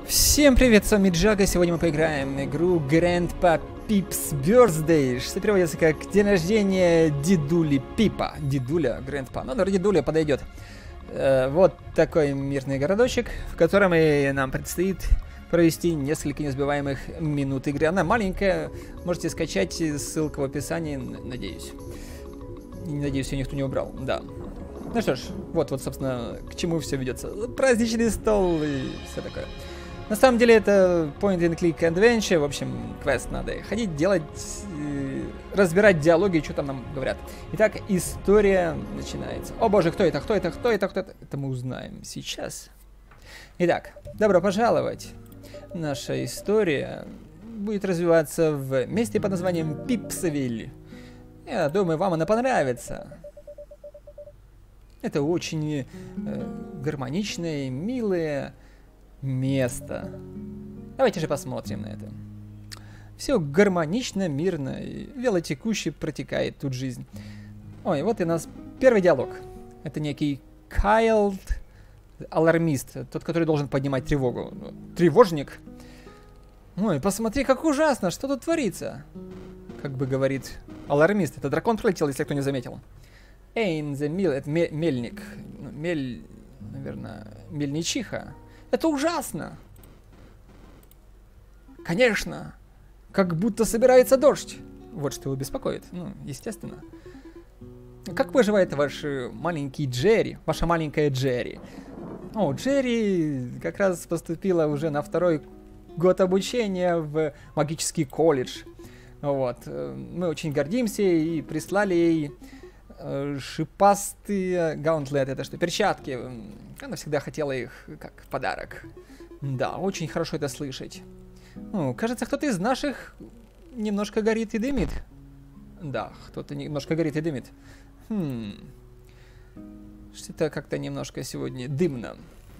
Всем привет, с вами Джага. Сегодня мы поиграем в игру Grandpa Pip's Birthday, что переводится как день рождения дедули Пипа. Дедуля, Grandpa. Ну, наверное, дедуля подойдет. Вот такой мирный городочек, в котором нам предстоит провести несколько несбиваемых минут игры. Она маленькая, можете скачать, ссылка в описании, надеюсь. Надеюсь, ее никто не убрал, да. Ну что ж, вот, собственно, к чему все ведется. Праздничный стол и все такое. На самом деле это point and click adventure, в общем, квест надо ходить, делать, разбирать диалоги, что там нам говорят. Итак, история начинается. О боже, кто это, кто это, кто это, кто это? Это мы узнаем сейчас. Итак, добро пожаловать. Наша история будет развиваться в месте под названием Пипсвиль. Я думаю, вам она понравится. Это очень гармоничное, милое место. Давайте же посмотрим на это. Все гармонично, мирно и велотекуще протекает тут жизнь. Ой, вот и у нас первый диалог. Это некий Кайл, алармист, тот, который должен поднимать тревогу. Тревожник? Ой, посмотри, как ужасно, что тут творится? Как бы говорит алармист. Это дракон пролетел, если кто не заметил. Эйн the Mill, это мельник. Наверное, мельничиха. Это ужасно! Конечно! Как будто собирается дождь. Вот что его беспокоит. Ну, естественно. Как поживает ваш маленький Джерри? Ваша маленькая Джерри? О, Джерри как раз поступила уже на второй год обучения в магический колледж. Вот. Мы очень гордимся и прислали ей шипастые гаунтлеты, это что, перчатки. Она всегда хотела их как подарок. Да, очень хорошо это слышать. Ну, кажется, кто-то из наших немножко горит и дымит. Да, кто-то немножко горит и дымит. Что-то как-то немножко сегодня дымно.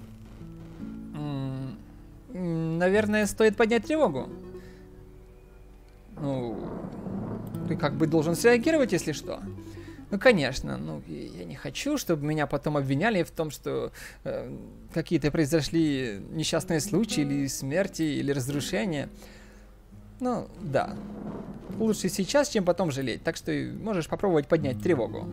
Наверное, стоит поднять тревогу. Ну, ты как бы должен среагировать, если что. Ну, конечно, ну, я не хочу, чтобы меня потом обвиняли в том, что какие-то произошли несчастные случаи, или смерти, или разрушения. Ну, да. Лучше сейчас, чем потом жалеть, так что можешь попробовать поднять тревогу.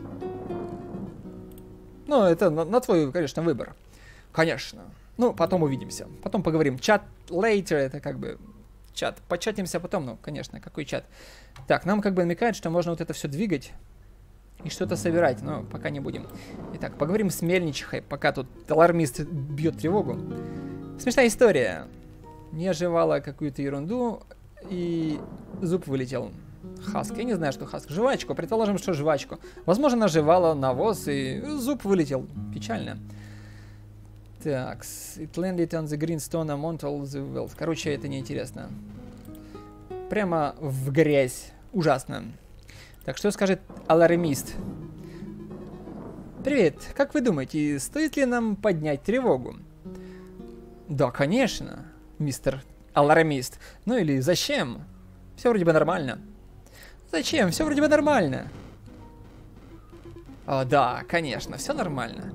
Ну, это на твой, конечно, выбор. Конечно. Ну, потом увидимся. Потом поговорим. Чат later, это как бы чат. Початимся потом, ну, конечно, какой чат. Так, нам как бы намекает, что можно вот это все двигать и что-то собирать, но пока не будем. Итак, поговорим с мельничихой, пока тут алармист бьет тревогу. Смешная история. Не жевала какую-то ерунду, и зуб вылетел. Хаск. Я не знаю, что хаск. Жвачку. Предположим, что жвачку. Возможно, она жевала навоз, и зуб вылетел. Печально. Так. It landed on the green stone among all the wealth. Короче, это неинтересно. Прямо в грязь. Ужасно. Так, что скажет алармист? Привет, как вы думаете, стоит ли нам поднять тревогу? Да, конечно, мистер алармист. Ну или зачем? Все вроде бы нормально. Зачем? Все вроде бы нормально. О, да, конечно, все нормально.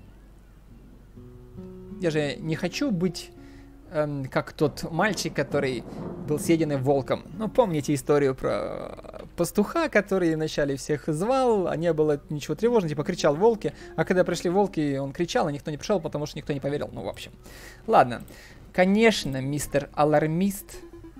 Я же не хочу быть как тот мальчик, который был съеденный волком. Ну, помните историю про пастуха, который вначале всех звал, а не было ничего тревожного, типа кричал волки, а когда пришли волки, он кричал, а никто не пришел, потому что никто не поверил. Ну, в общем. Ладно. Конечно, мистер алармист.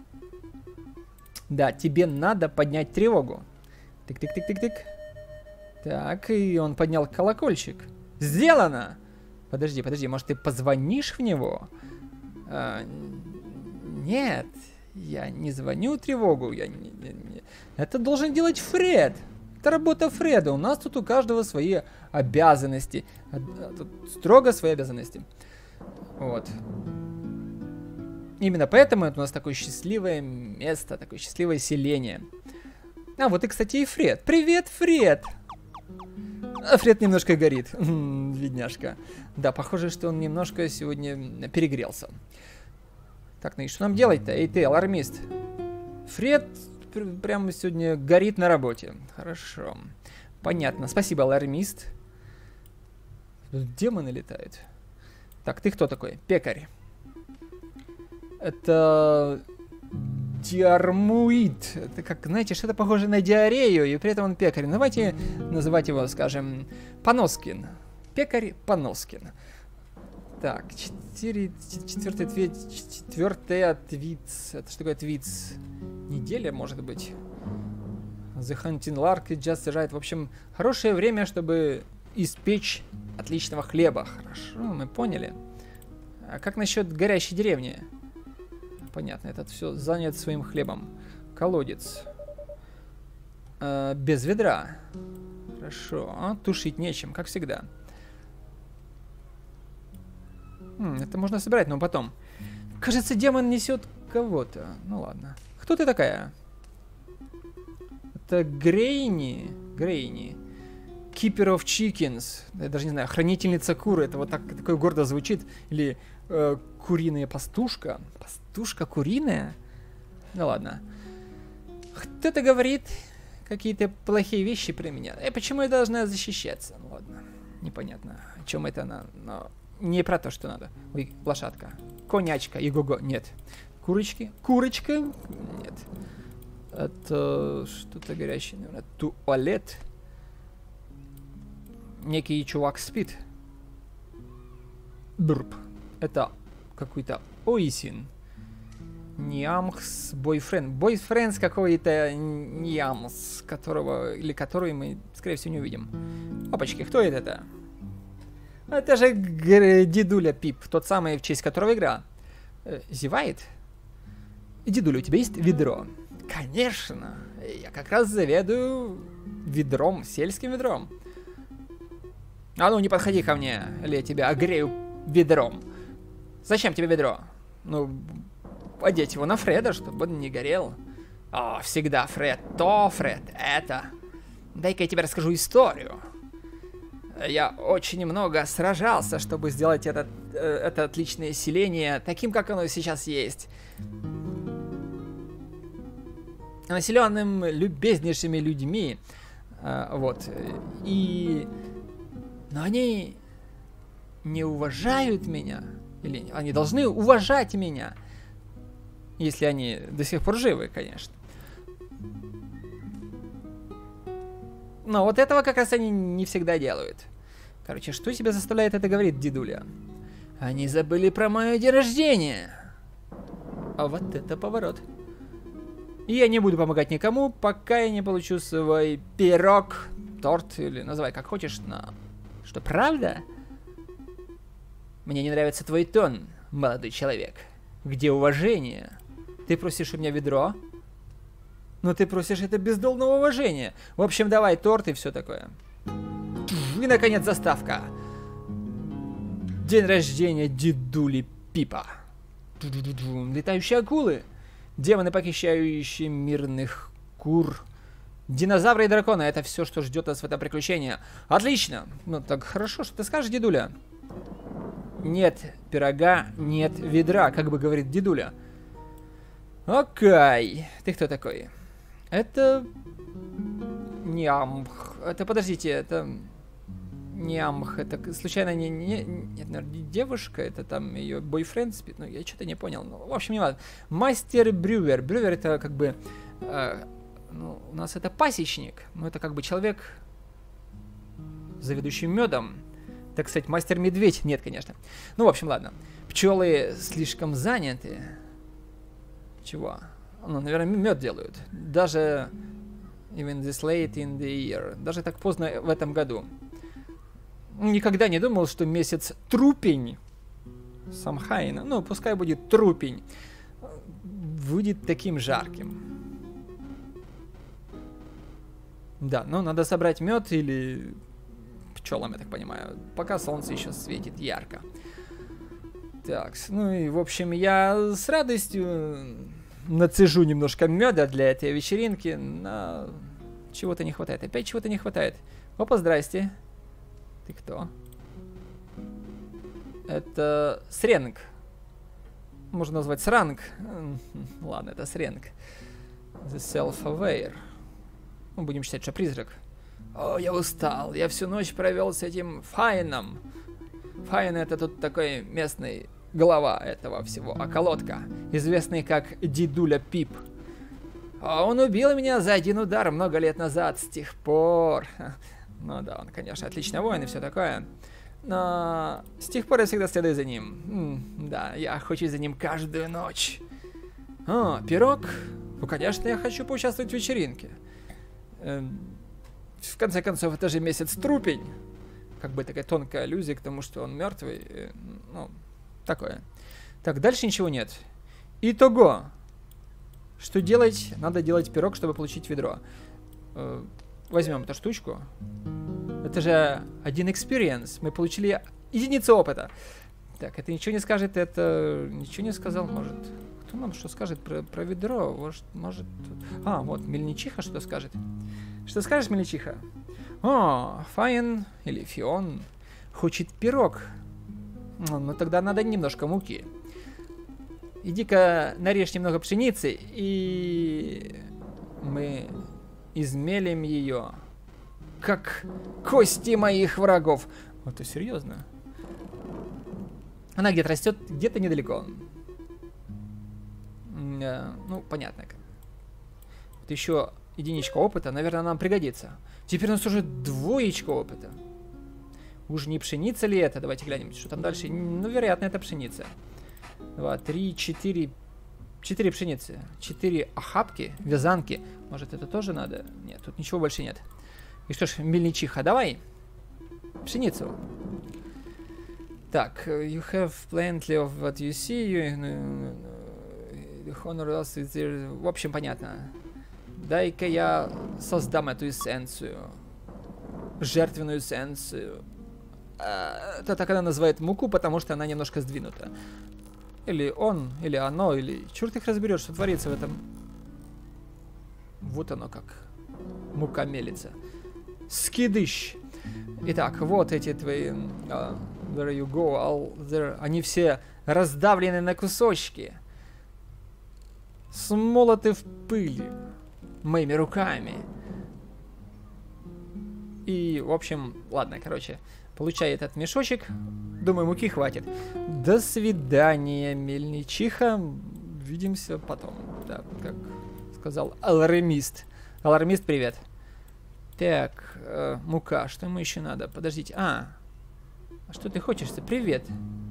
Да, тебе надо поднять тревогу. Тык-тык-тык-тык-тык. Так, и он поднял колокольчик. Сделано! Подожди, может ты позвонишь в него? Нет, я не звоню тревогу. Это должен делать Фред. Это работа Фреда. У нас тут у каждого свои обязанности. Тут строго свои обязанности. Вот. Именно поэтому это у нас такое счастливое место, такое счастливое селение. А вот и, кстати, и Фред. Привет, Фред! А Фред немножко горит. Бедняжка. Да, похоже, что он немножко сегодня перегрелся. Так, ну и что нам делать-то? Эй, ты, алармист. Фред прямо сегодня горит на работе. Хорошо. Понятно. Спасибо, алармист. Демоны летают. Так, ты кто такой? Пекарь. Это диармуид. Это как, знаете, что-то похоже на диарею, и при этом он пекарь. Давайте называть его, скажем, Паноскин. Пекарь Паноскин. Так, четвертый твиц. Это что такое твиц? Неделя, может быть. The Hunting Lark just right. В общем, хорошее время, чтобы испечь отличного хлеба. Хорошо, мы поняли. А как насчет горящей деревни? Понятно, этот все занят своим хлебом. Колодец. Без ведра. Хорошо. Тушить нечем, как всегда. Это можно собирать, но потом. Кажется, демон несет кого-то. Ну ладно. Кто ты такая? Это Грейни. Грейни. Keeper of Chickens. Я даже не знаю, хранительница куры. Это вот так, такое гордо звучит. Или куриная пастушка. Пастушка куриная? Ну ладно. Кто-то говорит какие-то плохие вещи про меня. Почему я должна защищаться? Ну ладно. Непонятно, о чем это она. Но не про то, что надо. Ой, лошадка. Конячка. Иго-го. Нет. Курочки. Курочка. Нет. Это что-то горящее, наверное. Туалет. Некий чувак спит. Брп. Это какой-то Ойсин. Ниамхс бойфренд. Бойфренд какой-то Ниамс, которого или который мы, скорее всего, не увидим. Опачки, кто это? Это же дедуля Пип, тот самый, в честь которого игра. Зевает? Дедуля, у тебя есть ведро? Конечно. Я как раз заведую ведром, сельским ведром. А ну не подходи ко мне, или я тебя огрею ведром. Зачем тебе ведро? Ну, одеть его на Фреда, чтобы он не горел. О, всегда Фред, то Фред, это. Дай-ка я тебе расскажу историю. Я очень много сражался, чтобы сделать это отличное селение таким, как оно сейчас есть. Населенным любезнейшими людьми. Вот. Но они не уважают меня. Или они должны уважать меня. Если они до сих пор живы, конечно. Но вот этого как раз они не всегда делают. Короче, что тебя заставляет это говорить, дедуля? Они забыли про мое день рождения. А вот это поворот. И я не буду помогать никому, пока я не получу свой пирог, торт, или называй как хочешь, но... Что, правда? Мне не нравится твой тон, молодой человек. Где уважение? Ты просишь у меня ведро? Но ты просишь это без должного уважения. В общем, давай торт и все такое. И, наконец, заставка. День рождения дедули Пипа. Летающие акулы. Демоны, похищающие мирных кур. Динозавры и драконы. Это все, что ждет нас в этом приключении. Отлично. Ну, так хорошо, что ты скажешь, дедуля? Нет пирога, нет ведра, как бы говорит дедуля. Окей. Ты кто такой? Это... Нямх. Это, подождите, это... Нямх. Это случайно нет, наверное, девушка, это там ее бойфренд спит. Ну, я что-то не понял. Ну, в общем, не важно. Мастер Брювер. Брювер это как бы... ну, у нас это пасечник. Но это как бы человек, заведующий медом. Так сказать, мастер-медведь. Нет, конечно. Ну, в общем, ладно. Пчелы слишком заняты. Чего? Ну, наверное, мед делают. Даже... Even this late in the year. Даже так поздно в этом году. Никогда не думал, что месяц трупень, Самхайн, ну, пускай будет трупень, будет таким жарким. Да, но надо собрать мед или пчелам, я так понимаю, пока солнце еще светит ярко. Так, ну и, в общем, я с радостью нацежу немножко меда для этой вечеринки, но чего-то не хватает. Опять чего-то не хватает. Опа, здрасте. Ты кто? Это Сренг. Можно назвать Сранг. Ладно, это Сренг. The Self-Aware. Ну, будем считать, что призрак. О, я устал. Я всю ночь провел с этим Файном. Файн это тут такой местный глава этого всего, околотка, известный как Дедуля Пип. Он убил меня за один удар много лет назад, с тех пор... Ну да, он, конечно, отличный воин и все такое. Но с тех пор я всегда следую за ним. Да, я охочусь за ним каждую ночь. О, пирог? Ну, конечно, я хочу поучаствовать в вечеринке. В конце концов, это же месяц трупень. Как бы такая тонкая аллюзия к тому, что он мертвый. Ну, такое. Так, дальше ничего нет. Итого. Что делать? Надо делать пирог, чтобы получить ведро. Возьмем эту штучку. Это же один experience. Мы получили единицу опыта. Так, это ничего не скажет, это... Ничего не сказал, может... Кто нам что скажет про ведро? Может... А, вот, Мельничиха что скажет. Что скажешь, Мельничиха? О, Файн или Фион хочет пирог. Ну, тогда надо немножко муки. Иди-ка нарежь немного пшеницы, и... мы измелим ее, как кости моих врагов. Вот это серьезно. Она где-то растет, где-то недалеко. Ну, понятно. Вот еще единичка опыта, наверное, нам пригодится. Теперь у нас уже двоечка опыта. Уж не пшеница ли это? Давайте глянем, что там дальше. Ну, вероятно, это пшеница. 2, 3, 4... 4 пшеницы. 4 охапки, вязанки. Может, это тоже надо? Нет, тут ничего больше нет. И что ж, Мельничиха, давай. Пшеницу. Так, you have plenty of what you see. В общем, понятно. Дай-ка я создам эту эссенцию. Жертвенную эссенцию. Это так она называет муку, потому что она немножко сдвинута. Или он, или оно, или... Черт их разберет, что творится в этом. Вот оно как. Мука мелится. Скидыш. Итак, вот эти твои... there you go, all there. Они все раздавлены на кусочки. Смолоты в пыли. Моими руками. И, в общем, ладно, короче. Получай этот мешочек. Думаю, муки хватит. До свидания, Мельничиха. Увидимся потом. Да, как сказал алармист. Алармист, привет. Так, мука. Что ему еще надо? Подождите. А что ты хочешь-то? Привет.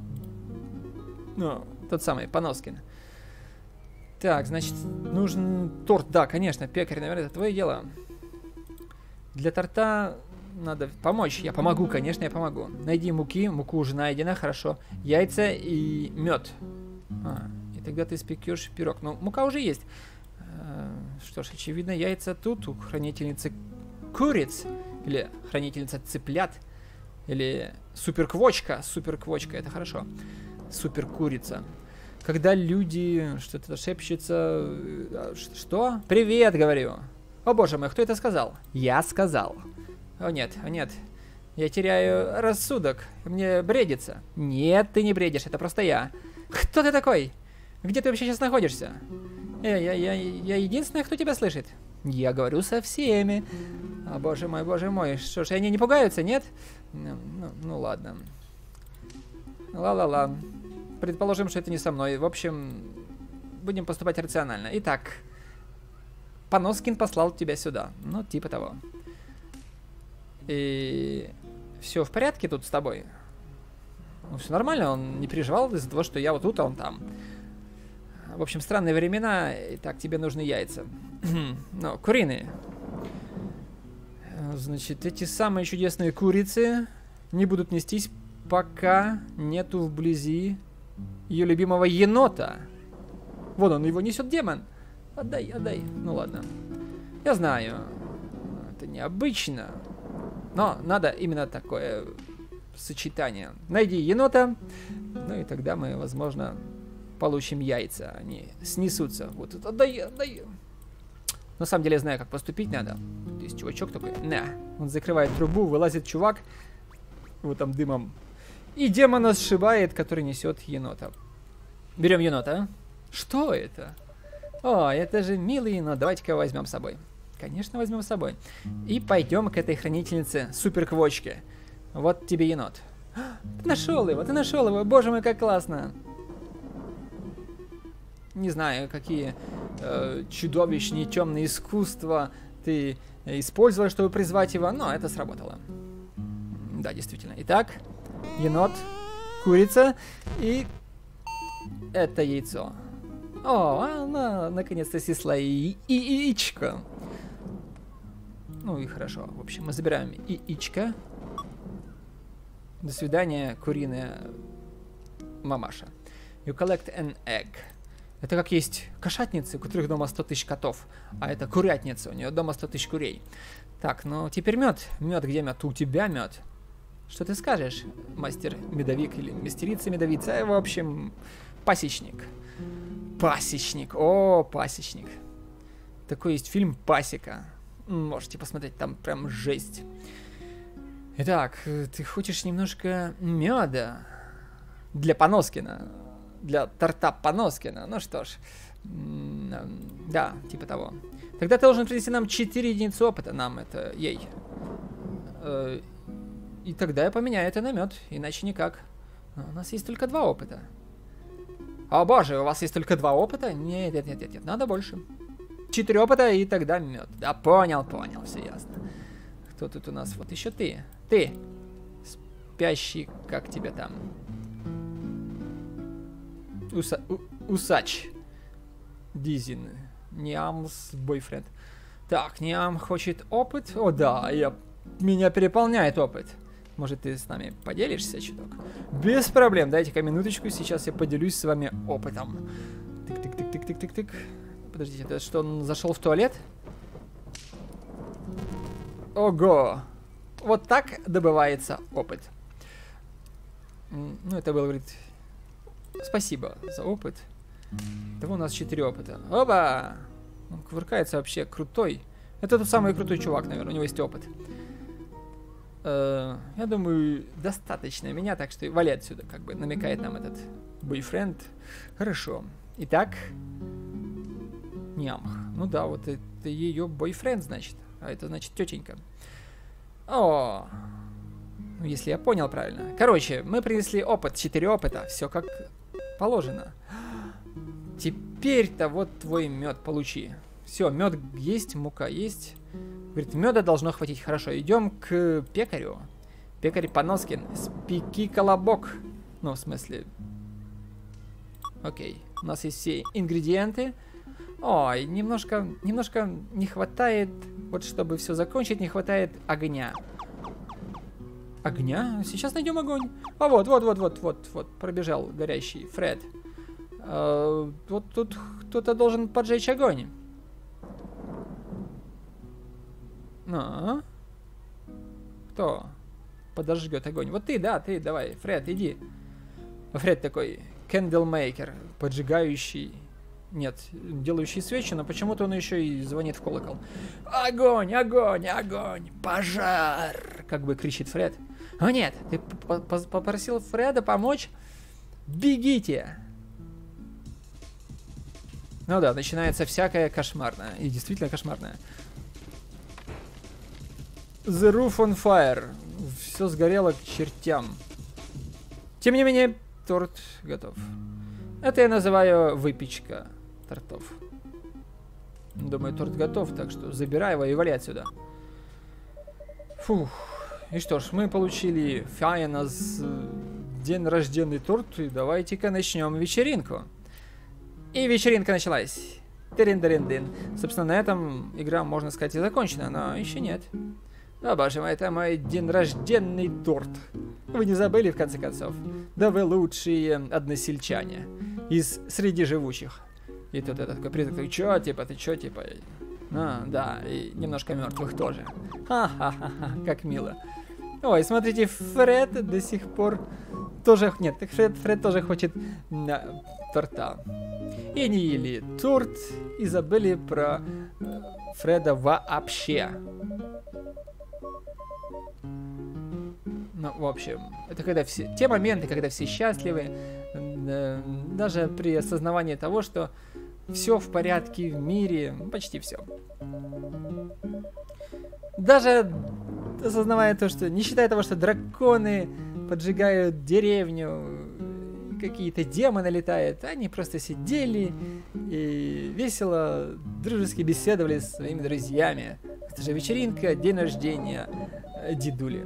Ну, тот самый, Паноскин. Так, значит, нужен торт. Да, конечно, пекарь, наверное, это твое дело. Для торта... Надо помочь. Я помогу, конечно, я помогу. Найди муки. Муку уже найдена, хорошо. Яйца и мед. И тогда ты испекешь пирог. Но мука уже есть. Что ж, очевидно, яйца тут у хранительницы куриц. Или хранительница цыплят. Или суперквочка. Суперквочка, это хорошо. Суперкурица. Когда люди что-то шепчутся... Что? Привет, говорю. О боже мой, кто это сказал? Я сказал. О нет, я теряю рассудок, мне бредится. Нет, ты не бредишь, это просто я. Кто ты такой? Где ты вообще сейчас находишься? Я единственный, кто тебя слышит. Я говорю со всеми. О боже мой, что ж, они не пугаются, нет? Ну ладно. Ла-ла-ла. Предположим, что это не со мной. В общем, будем поступать рационально. Итак, Паноскин послал тебя сюда. Ну, типа того. И все в порядке тут с тобой? Ну, все нормально, он не переживал из-за того, что я вот тут, а он там. В общем, странные времена, и так тебе нужны яйца. Ну, куриные. Значит, эти самые чудесные курицы не будут нестись, пока нету вблизи ее любимого енота. Вон он, его несет демон. Отдай. Ну ладно. Я знаю, это необычно. Но надо именно такое сочетание. Найди енота, ну и тогда мы, возможно, получим яйца. Они снесутся. Вот это отдай. На самом деле я знаю, как поступить надо. Тут есть чувачок такой. На. Он закрывает трубу, вылазит чувак. Вот там дымом. И демона сшибает, который несет енота. Берем енота. Что это? О, это же милый енот. Давайте-ка его возьмем с собой. Конечно, возьмем с собой. И пойдем к этой хранительнице суперквочке. Вот тебе енот. Ты нашел его. Боже мой, как классно. Не знаю, какие чудовищные темные искусства ты использовал, чтобы призвать его, но это сработало. Да, действительно. Итак, енот, курица и это яйцо. О, она наконец-то снесла яичко. Ну и хорошо. В общем, мы забираем яичко. До свидания, куриная мамаша. You collect an egg. Это как есть кошатницы, у которых дома 100 тысяч котов. А это курятница, у нее дома 100 тысяч курей. Так, ну теперь мед. Мед, где мед? У тебя мед. Что ты скажешь, мастер-медовик или мастерица-медовица? В общем, пасечник. Пасечник. О, пасечник. Такой есть фильм «Пасека». Можете посмотреть, там прям жесть. Итак, ты хочешь немножко меда для Паноскина, для торта Паноскина. Ну что ж, да, типа того. Тогда ты должен принести нам 4 единицы опыта, нам это, ей. И тогда я поменяю это на мед, иначе никак. У нас есть только 2 опыта. О боже, у вас есть только 2 опыта? Нет, нет, нет, нет, надо больше. 4 опыта и тогда мед. Да, понял, все ясно. Кто тут у нас? Вот еще ты. Ты, спящий, как тебя там? Усач. Дизин. Ниамс бойфренд. Так, Ниам хочет опыт. О да, меня переполняет опыт. Может, ты с нами поделишься чуток? Без проблем. Дайте-ка минуточку, сейчас я поделюсь с вами опытом. Тык-тык-тык-тык-тык-тык. Подождите, это что, он зашел в туалет? Ого! Вот так добывается опыт. Ну, это был, говорит, спасибо за опыт. Того у нас 4 опыта. Оба! Он кувыркается вообще крутой. Это тот самый крутой чувак, наверное, у него есть опыт. Я думаю, достаточно меня, так что вали отсюда, как бы намекает нам этот бойфренд. Хорошо. Итак, Нямх. Ну да, вот это ее бойфренд, значит. А это значит тетенька. О, ну если я понял правильно. Короче, мы принесли опыт, 4 опыта. Все как положено. Теперь-то вот твой мед получи. Все, мед есть, мука есть. Говорит, меда должно хватить. Хорошо, идем к пекарю. Пекарь Паноскин. Спеки колобок. Ну, в смысле... Окей. У нас есть все ингредиенты. Ой, немножко не хватает... Вот чтобы все закончить, не хватает огня. Огня? Сейчас найдем огонь. А вот. Пробежал горящий Фред. Вот тут кто-то должен поджечь огонь. Кто подожгет огонь? Вот ты, да, ты, давай, Фред, иди. Фред такой, кэндлмейкер, поджигающий, нет, делающий свечи, но почему-то он еще и звонит в колокол. Огонь, огонь, огонь, пожар, как бы кричит Фред. О нет, ты попросил Фреда помочь? Бегите! Ну да, начинается всякое кошмарное, и действительно кошмарное. The roof on fire. Все сгорело к чертям. Тем не менее, торт готов. Это я называю выпечка тортов. Думаю, торт готов, так что забирай его и вали отсюда. Фух. И что ж, мы получили Файнас день рожденный торт, и давайте-ка начнем вечеринку. И вечеринка началась. Тырин-дырин-дын. Собственно, на этом игра, можно сказать, и закончена, но еще нет. О, боже мой, это мой день рожденный торт. Вы не забыли, в конце концов? Да вы лучшие односельчане среди живучих. И тут этот такой призрак, ты чё, типа, да, и немножко мертвых тоже. Ха-ха-ха, как мило. Ой, смотрите, Фред до сих пор тоже... Нет, Фред тоже хочет торта. И не ели торт, и забыли про Фреда вообще. Ну, в общем, это когда все... Те моменты, когда все счастливы, даже при осознавании того, что все в порядке в мире, почти все. Даже осознавая то, что... Не считая того, что драконы поджигают деревню, какие-то демоны летают. Они просто сидели и весело, дружески беседовали с своими друзьями. Это же вечеринка, день рождения дедули.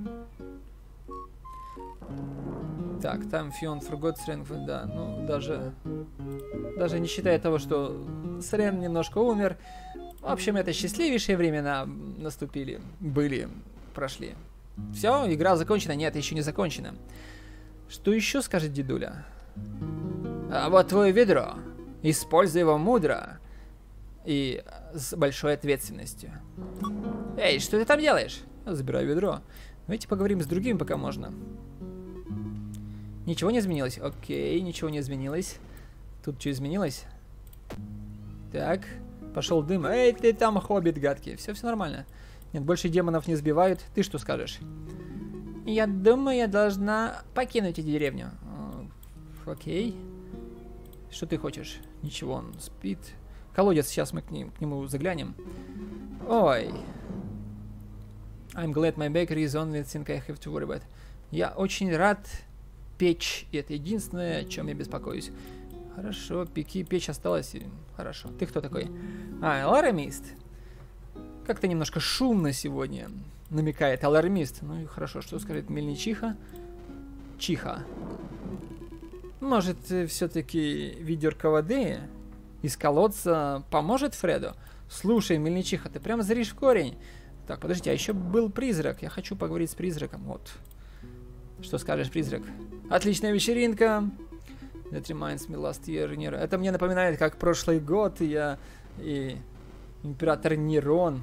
Так, там Фион forgot strength, да, ну даже не считая того, что Срен немножко умер. В общем, это счастливейшие времена наступили, прошли. Все, игра закончена? Нет, еще не закончена. Что еще скажет дедуля? А вот твое ведро. Используй его мудро и с большой ответственностью. Эй, что ты там делаешь? Забирай ведро. Давайте поговорим с другими, пока можно. Ничего не изменилось? Окей, ничего не изменилось. Тут что изменилось? Так, пошел дым. Эй, ты там, хоббит гадкий. Все нормально. Нет, больше демонов не сбивают. Ты что скажешь? Я думаю, я должна покинуть эту деревню. Окей. Что ты хочешь? Ничего, он спит. Колодец, сейчас мы к нему заглянем. Ой. I'm glad my bakery is only thing I have to worry about. Я очень рад печь. И это единственное, о чем я беспокоюсь. Хорошо, печь осталась. Хорошо. Ты кто такой? Алармист. Как-то немножко шумно сегодня. Намекает алармист. Ну и хорошо, что скажет мельничиха? Чиха. Может, все-таки ведерко воды из колодца поможет Фреду? Слушай, мельничиха, ты прям зришь в корень. Так, подожди, а еще был призрак. Я хочу поговорить с призраком. Вот. Что скажешь, призрак? Отличная вечеринка. That reminds me last year. Это мне напоминает, как прошлый год я и император Нерон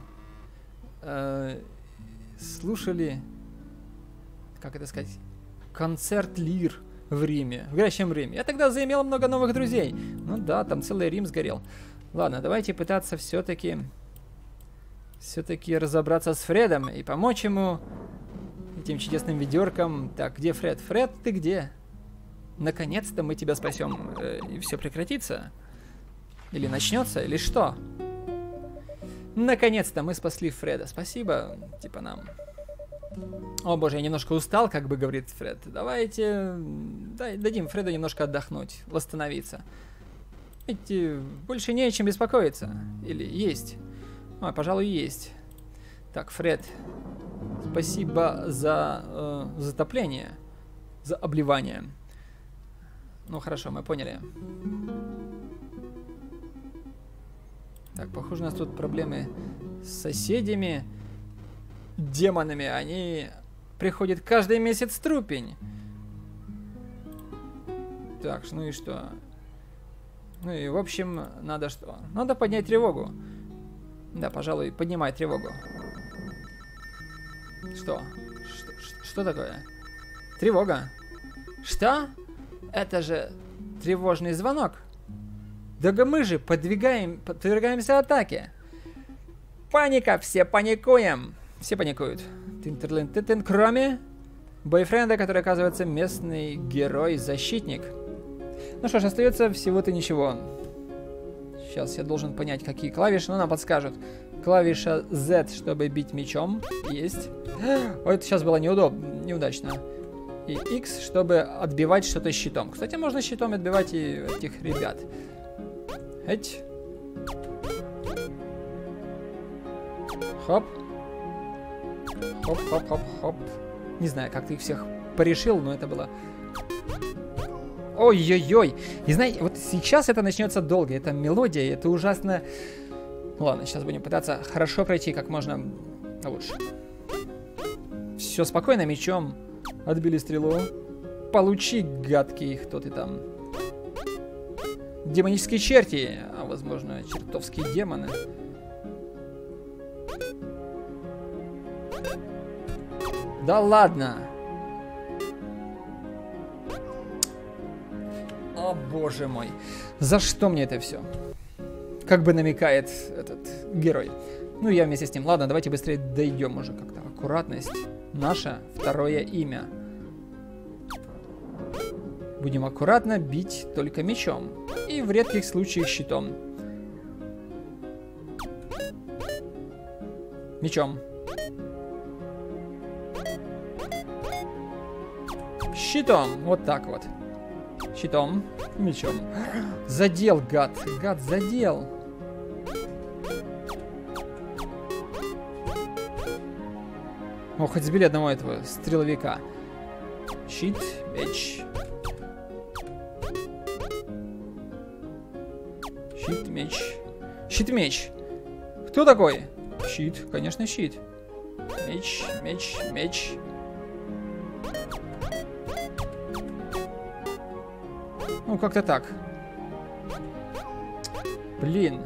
слушали, как это сказать, концерт лир в Риме, в горячем Риме. Я тогда заимел много новых друзей. Ну да, там целый Рим сгорел. Ладно, давайте пытаться все-таки разобраться с Фредом и помочь ему, этим чудесным ведерком. Так, где Фред? Фред, ты где? Наконец-то мы тебя спасем. И все прекратится? Или начнется? Или что? Наконец-то мы спасли Фреда. Спасибо, типа нам. О боже, я немножко устал, как бы говорит Фред. Давайте дадим Фреду немножко отдохнуть, восстановиться. Ведь больше не о чем беспокоиться. Или есть? Пожалуй, есть. Так, Фред, спасибо за затопление, за обливание. Ну хорошо, мы поняли. Так, похоже, у нас тут проблемы с соседями, демонами. Они приходят каждый месяц трупень. Так, ну и что? Ну и, в общем, надо что? Надо поднять тревогу. Да, пожалуй, поднимай тревогу. Что? Что такое? Тревога? Что? Это же тревожный звонок. Да мы же подвергаемся атаке. Паника, все паникуем. Все паникуют. Тин-тин-тин-тин, кроме бойфренда, который оказывается местный герой-защитник. Ну что ж, остается всего-то ничего. Сейчас я должен понять, какие клавиши, но нам подскажут. Клавиша Z, чтобы бить мечом. Есть. Ой, это сейчас было неудачно. И X, чтобы отбивать что-то щитом. Кстати, можно щитом отбивать и этих ребят. Эть. Хоп. Хоп-хоп-хоп-хоп. Не знаю, как ты их всех порешил, но это было... Ой-ой-ой. И знаете, вот сейчас это начнется долго. Это мелодия, это ужасно... Ладно, сейчас будем пытаться хорошо пройти как можно лучше. Все спокойно, мечом. Отбили стрелу. Получи, гадкий, кто ты там. Демонические черти. А возможно, чертовские демоны. Да ладно. О боже мой. За что мне это все? Как бы намекает этот герой. Ну, я вместе с ним. Ладно, давайте быстрее дойдем уже как-то. Аккуратность. Наше второе имя. Будем аккуратно бить только мечом. И в редких случаях щитом. Мечом. Щитом. Вот так вот. Щитом. Мечом. Задел, гад. Гад задел. О, хоть сбили одного этого стреловика. Щит, меч. Щит, меч. Щит, меч. Кто такой? Щит, конечно, щит. Меч, меч, меч. Ну, как-то так. Блин.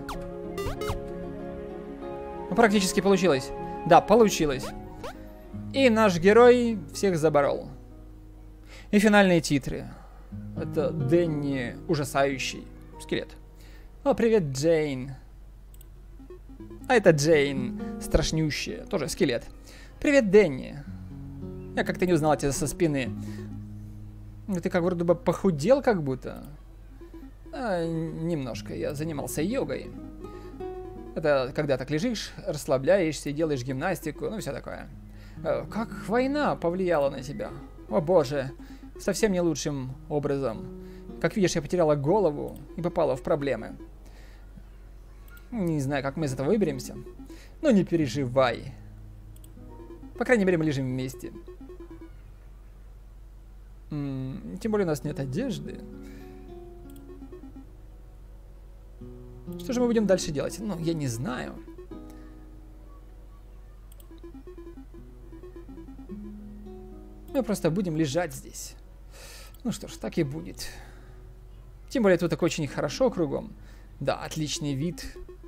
Ну, практически получилось. Да, получилось. И наш герой всех заборол. И финальные титры. Это Дэнни ужасающий. Скелет. О, привет, Джейн. А это Джейн страшнющая. Тоже скелет. Привет, Дэнни. Я как-то не узнал тебя со спины. Ты как вроде бы похудел как будто. Немножко. Я занимался йогой. Это когда так лежишь, расслабляешься, делаешь гимнастику, ну все такое. Как война повлияла на тебя? О боже, совсем не лучшим образом. Как видишь, я потеряла голову и попала в проблемы. Не знаю, как мы из этого выберемся. Но не переживай. По крайней мере, мы лежим вместе. Тем более у нас нет одежды. Что же мы будем дальше делать? Ну, я не знаю. Мы просто будем лежать здесь. Ну что ж, так и будет. Тем более тут так очень хорошо кругом. Да, отличный вид.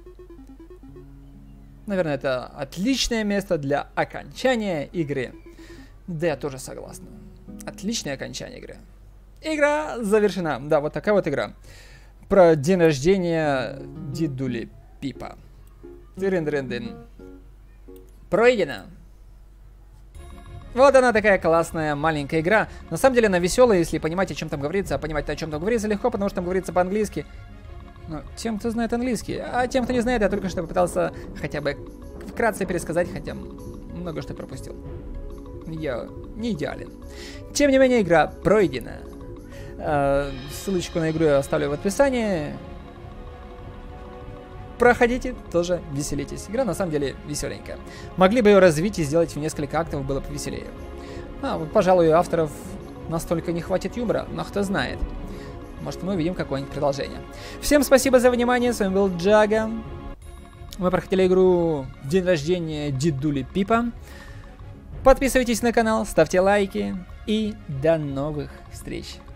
Наверное, это отличное место для окончания игры. Да, я тоже согласна. Отличное окончание игры. Игра завершена. Да, вот такая вот игра. Про день рождения дедули Пипа. Тырын-дырын-дын. Пройдено. Вот она такая классная маленькая игра. На самом деле она веселая, если понимать, о чем там говорится. А понимать, о чем там говорится, легко, потому что там говорится по-английски. Но тем, кто знает английский. А тем, кто не знает, я только что попытался хотя бы вкратце пересказать, хотя много что пропустил. Я не идеален. Тем не менее, игра пройдена. Ссылочку на игру я оставлю в описании. Проходите, тоже веселитесь. Игра на самом деле веселенькая. Могли бы ее развить и сделать в несколько актов, было бы веселее. Вот, пожалуй, у авторов настолько не хватит юмора, но кто знает. Может, мы увидим какое-нибудь продолжение. Всем спасибо за внимание, с вами был Джага. Мы проходили игру День рождения дедули Пипа. Подписывайтесь на канал, ставьте лайки и до новых встреч.